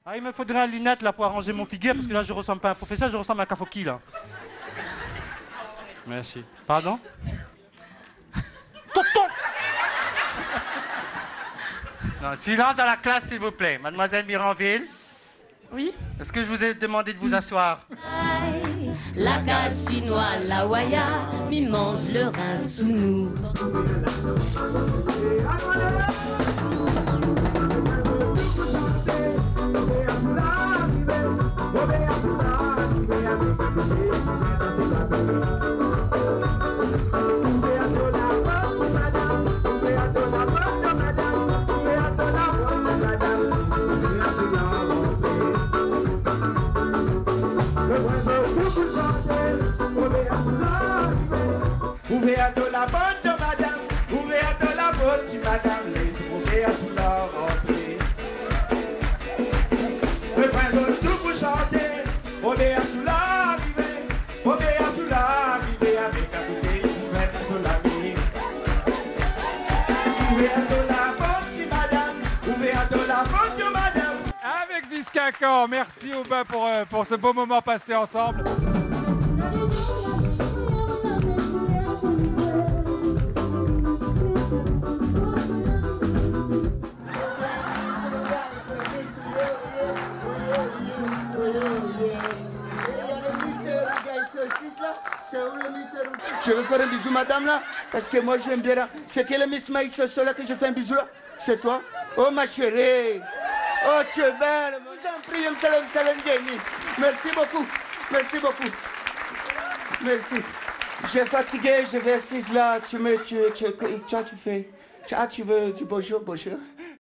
Ah, il me faudrait une lunette là pour arranger mon figuier parce que là je ressemble pas à un professeur, je ressemble à un Kafoki là. Merci. Pardon? Tonton! Non, silence dans la classe s'il vous plaît. Mademoiselle Miranville? Oui? Est-ce que je vous ai demandé de vous asseoir? La case chinoise, la waya, mi mange le rein sous nous. Ouverture la bonne madame, ouverture la bonne madame, les ouvertures la rentrée. Le prince tout pour chanter, ouverture l'arrivée, ouverture l'arrivée avec un bouquet d'ouverture sur la vie. Ouverture la bonne madame, ouverture la bonne madame. Avec Ziskakan, merci Aubin pour ce beau moment passé ensemble. Je veux faire un bisou, madame, là, parce que moi, j'aime bien là. C'est quelle Miss Maïs, là, que je fais un bisou, là? C'est toi? Oh, ma chérie! Oh, tu es belle! Vous en prie, Salam Geni. Merci beaucoup. Merci beaucoup. Merci. J'ai fatigué, je vais assise là. Tu fais. Ah, tu veux du bonjour, bonjour?